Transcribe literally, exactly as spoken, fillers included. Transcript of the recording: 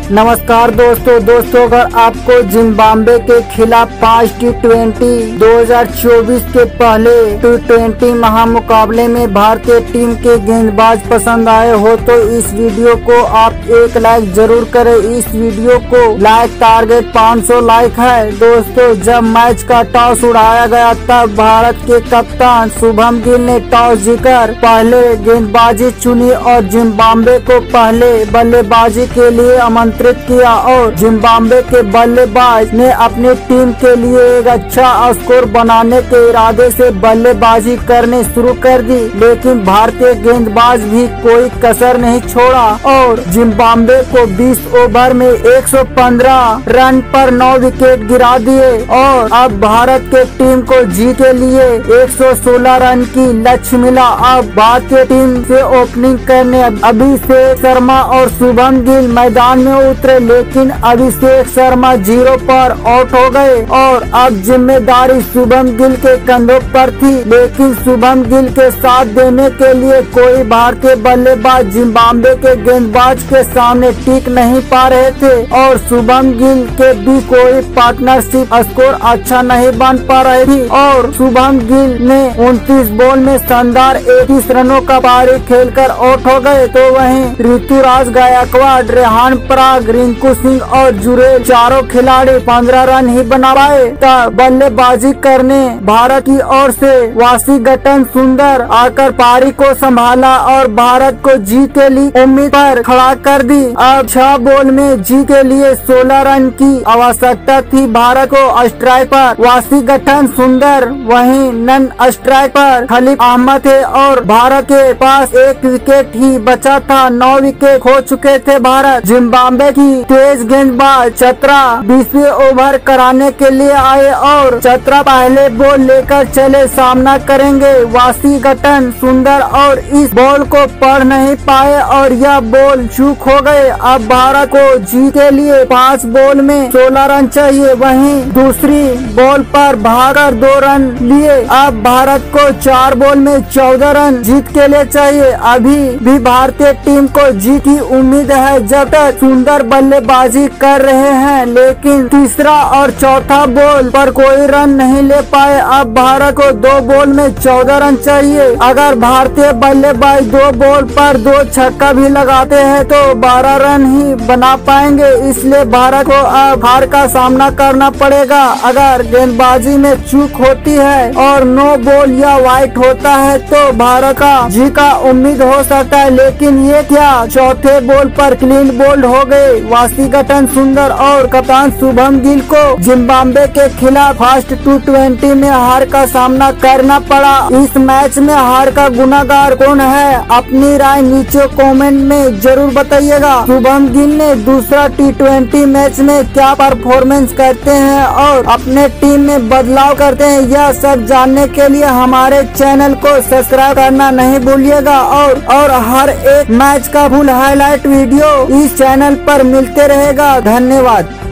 नमस्कार दोस्तों दोस्तों अगर आपको जिम्बाब्वे के खिलाफ पाँच टी ट्वेंटी दो हज़ार चौबीस के पहले टी ट्वेंटी महामुकाबले में भारतीय टीम के गेंदबाज पसंद आए हो तो इस वीडियो को आप एक लाइक जरूर करें। इस वीडियो को लाइक टारगेट पाँच सौ लाइक है। दोस्तों जब मैच का टॉस उड़ाया गया तब भारत के कप्तान शुभम गिल ने टॉस जीतकर पहले गेंदबाजी चुनी और जिम्बाब्वे को पहले बल्लेबाजी के लिए आमंत्रित किया और जिम्बाब्वे के बल्लेबाज ने अपनी टीम के लिए एक अच्छा स्कोर बनाने के इरादे से बल्लेबाजी करने शुरू कर दी, लेकिन भारतीय गेंदबाज भी कोई कसर नहीं छोड़ा और जिम्बाब्वे को बीस ओवर में एक सौ पंद्रह रन पर नौ विकेट गिरा दिए और अब भारत के टीम को जीत के लिए एक सौ सोलह रन की लक्ष्य मिला। अब भारतीय टीम से ओपनिंग करने अभिषेक शर्मा और शुभम गिल मैदान में उतरे, लेकिन अभिषेक शर्मा जीरो पर आउट हो गए और अब जिम्मेदारी शुभम गिल के कंधों पर थी, लेकिन शुभम गिल के साथ देने के लिए कोई भारतीय बल्लेबाज जिम्बाब्वे के गेंदबाज के सामने टिक नहीं पा रहे थे और शुभम गिल के भी कोई पार्टनरशिप स्कोर अच्छा नहीं बन पा रही थी और शुभम गिल ने उनतीस बॉल में शानदार इक्कीस रनों का पारी खेलकर आउट हो गए। तो वहीं ऋतुराज गायकवाड़, रेहान पराग, रिंकू सिंह और जुरेल चारों खिलाड़ी पंद्रह रन ही बना पाए। तब बल्लेबाजी करने भारत की ओर से वाशिंगटन सुंदर आकर पारी को संभाला और भारत को जीत के लिए उम्मीद पर खड़ा कर दी। अब छह बॉल में जीत के लिए सोलह रन की आवश्यकता थी। भारत को स्ट्राइक पर वाशिंगटन सुंदर, वहीं नन स्ट्राइक पर खलील अहमद थे और भारत के पास एक विकेट ही बचा था। नौ विकेट खो चुके थे भारत। जिम्बाब्वे की तेज गेंदबाज चतरा बीसवें ओवर कराने के लिए आए और चतरा पहले बॉल लेकर चले, सामना करेंगे वाशिंगटन सुंदर और इस बॉल को पढ़ नहीं पाए और यह बॉल चूक हो गए। अब भारत को जीत के लिए पाँच बॉल में सोलह रन चाहिए, वहीं दूसरी बॉल पर भागकर दो रन लिए। अब भारत को चार बॉल में चौदह रन जीत के लिए चाहिए। अभी भी भारतीय टीम को जीत की उम्मीद है जब तक सुंदर बल्लेबाजी कर रहे हैं, लेकिन तीसरा और चौथा बॉल पर कोई रन नहीं ले पाए। अब भारत को दो बॉल में चौदह रन चाहिए। अगर भारतीय बल्लेबाज दो बॉल पर दो छक्का भी लगाते हैं तो बारह रन ही बना पाएंगे, इसलिए भारत को अब हार का सामना करना पड़ेगा। अगर गेंदबाजी में चूक होती है और नो बॉल या वाइट होता है तो भारत का जीत का उम्मीद हो सकता है, लेकिन ये क्या, चौथे बॉल पर क्लीन बोल्ड हो गए वाशिंगटन सुंदर और कप्तान शुभम गिल को जिम्बाब्वे के खिलाफ फर्स्ट टी ट्वेंटी में हार का सामना करना पड़ा। इस मैच में हार का गुनाहगार कौन है, अपनी राय नीचे कमेंट में जरूर बताइएगा। शुभम गिल ने दूसरा टी ट्वेंटी मैच में क्या परफॉर्मेंस करते हैं और अपने टीम में बदलाव करते हैं, यह सब जानने के लिए हमारे चैनल को सब्सक्राइब करना नहीं भूलिएगा और और हर एक मैच का फुल हाईलाइट वीडियो इस चैनल पर मिलते रहेगा। धन्यवाद।